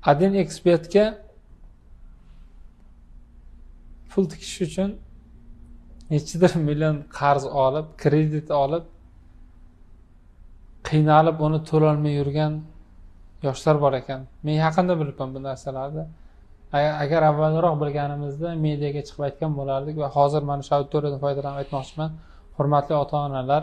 Adin ekspertga pul tikish uchun nechidir million qarz olib, kredit olib, qiynalib uni to'lolmay yurgan yoshlar bor ekan. Men yaqinda bilibman bu narsalarni. Agar avvalroq bilganimizda mediaga chiqib aytgan bo'lardik va hozir mana shu auditoriyadan foydalanib aytmoqchiman. Hurmatli ota-onalar,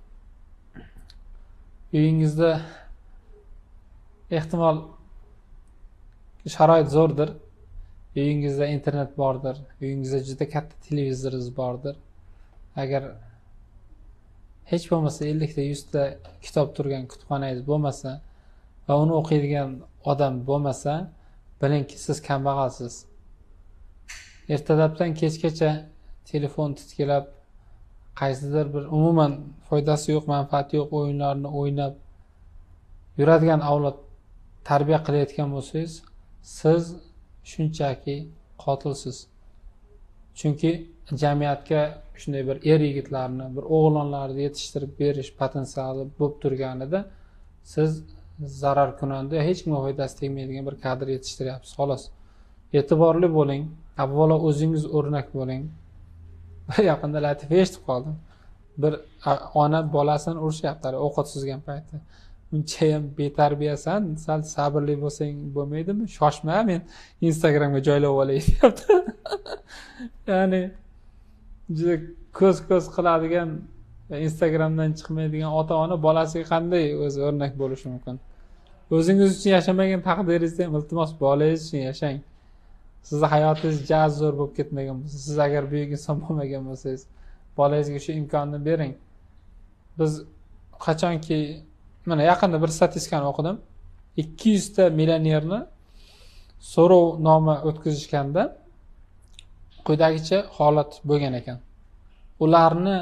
uyingizda ehtimol sharoit zo'rdir. Uyingizda internet bordir, uyingizda juda katta televizoringiz bordir. Agar hech bo'lmasa 50 ta 100 ta kitob turgan kutubxonangiz bo'lmasa va uni o'qiydigan odam bo'lmasa, bilingki siz kambag'alsiz. Ertalabdan kechgacha telefon titkilab, qaysidir bir umuman foydasi yo'q, manfaati yo'q o'yinlarni o'ynab yuradigan avlod tarbiya qilayotgan bo'lsangiz, siz shunchaki qotilsiz. Chunki jamiyatga shunday bir yigitlarni, bir o'g'lonlarni yetishtirib berish potensiali bo'lib turganida siz zararkunanda, hech kimga foydasi tegmaydigan bir kadr yetishtiryapsiz, xolos. E'tiborli bo'ling, avvalo o'zingiz o'rnak bo'ling. Yaqinda latifa eshitib qoldim. Bir ona bolasini urishyapti ovqat suzgan payti. Unchayam betarbiyasan, sal sabrli bo'lsang bo'lmaydimi? Shoshma, men Instagramga joylab olay deyapti. Ya'ni juda ko'z qiladigan, Instagramdan chiqmaydigan ota-ona bolasiga qanday o'zi o'rnak bo'lishi mumkin? O'zingiz uchun yashamagan taqdiringizda ham iltimos bolangiz uchun yashang. Sizni hayotingiz zo'r bo'lib ketmagan bo'lsa, siz agar buyuk inson bo'lmagan bo'lsangiz, bolangizga shu imkonni bering. Biz qachonki mana yaqinda bir statistikani o'qidim. 200 ta millionerni so'rovnoma o'tkazishganda quyidagicha holat bo'lgan ekan. Ularni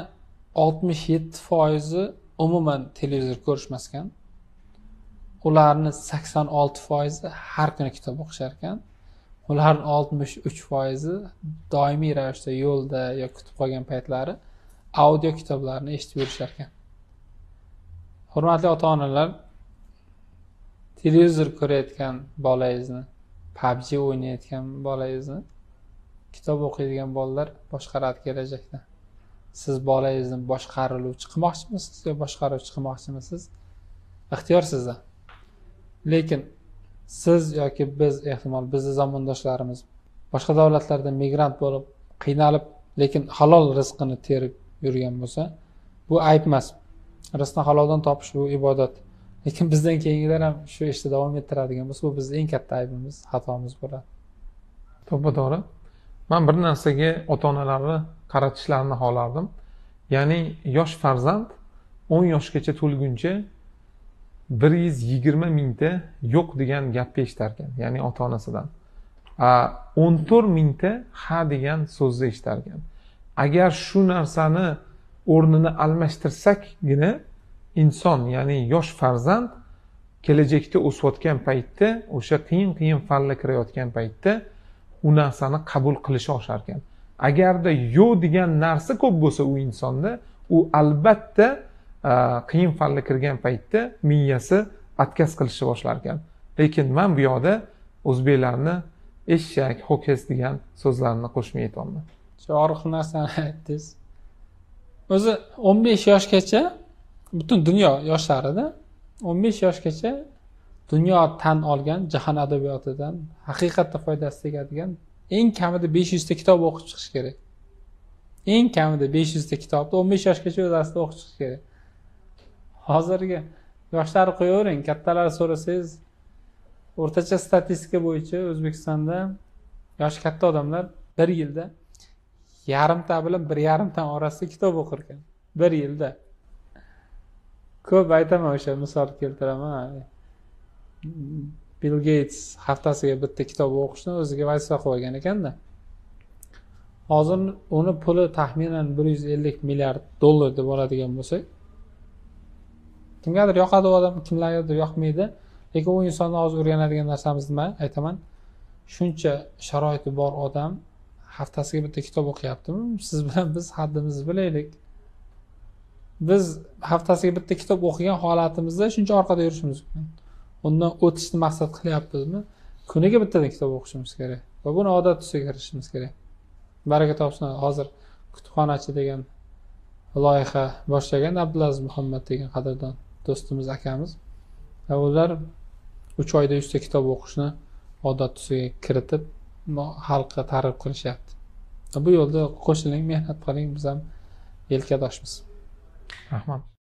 67% umuman televizor ko'rishmas ekan. Ularni 86% har kuni kitob o'qishar ekan. Ularning 63% doimiy ravishda yo'lda yoki kutib qolgan paytlari audio kitoblarni eshitib yurishar ekan. Hurmatli ota-onalar, televizor ko'rayotgan bolangizni, PUBG o'ynayotgan bolangizni kitob o'qiydigan bolalar boshqaradi kelajakda. Siz bolangizni boshqaruvchi qilmoqchimisiz yo boshqaruvchi qilmoqchimisiz? Ixtiyor sizda. Lekin siz yoki biz, ehtimol bizning zamondoshlarimiz boshqa davlatlarda migrant bo'lib, qiynalib, lekin halol rizqini terib yurgan bo'lsa, bu ayb emas. Rizqni haloldan topish bu ibodat. Lekin bizdan keyingilar ham shu ishda davom ettiradigan bo'lsa, bu bizning eng katta aybimiz, xatomiz bo'ladi. To'g'ri. Men bir narsaga ota-onalarni qaratishlarini xohlardim. Ya'ni yosh farzand 10 yoshgacha to'lguncha 120 mingta yo'q degan gapni eshitar ekan, ya'ni ota-onasidan. 14 mingta ha degan so'zni eshitar ekan. Agar shu narsani o'rnini almashtirsakgina inson, ya'ni yosh farzand kelajakda o'sayotgan paytda, o'sha qiyin falla kirayotgan paytda u narsani qabul qilishi oshar ekan. Agarda yo'q degan narsa ko'p bo'lsa u insonda, u albatta qiyin falla kirgan paytda miyasi atkaz qilishni boshlar ekan. Lekin men bu yoqda o'zbeklarni eshak, ho'kiz degan so'zlarni qo'shmay aytolman. Shu og'riqli narsani aytdingiz. O'zi 15 yoshgacha butun dunyo yoshlarida 15 yoshgacha dunyo tan olgan jahon adabiyotidan haqiqatda foydasi tegadigan eng kamida 500 ta kitob o'qib chiqish kerak. Eng kamida 500 ta kitobni 15 yoshgacha o'zasida o'qib chiqish kerak. Hozirgi yoshlarni qo'yavering, kattalar so'rasangiz, o'rtacha statistika bo'yicha O'zbekistonda yoshi katta odamlar 1 yilda yarimta bilan 1,5 ta orasida kitob o'qir ekan. 1 yilda. Ko'p aytaman, o'sha misol keltiraman. Bill Gates haftasiga bitta kitob o'qishni o'ziga vazifa qo'ygan ekanda. Hozir uni puli taxminan 150 milliard dollar deb oladigan bo'lsak, kimgadir yoqadi odam, kimlargadir yoqmaydi. Lekin u insonni hozir o'rganadigan narsamiz nima? Aytaman, shuncha sharoiti bor odam haftasiga bitta kitob o'qiyaptimi? Siz bilan biz haddimizni bilaylik. Biz haftasiga bitta kitob o'qigan holatimizda shuncha orqada yurishimiz mumkin. Undan o'tishni maqsad qilyapmizmi? kuniga bittadan kitob o'qishimiz kerak va buni odat tusiga kiritishimiz kerak. Baraka topsin, hozir kutubxonachi degan loyiha boshlagan Abdulaziz Muhammad degan qadrdon do'stimiz, akamiz. Va ular 3 oyda 100 ta kitob o'qishni odat tusiga kiritib xalqqa targ'ib qilishyapti. Bu yo'lda qo'shiling, mehnat qiling, biz ham yelkadoshmiz. Rahmat.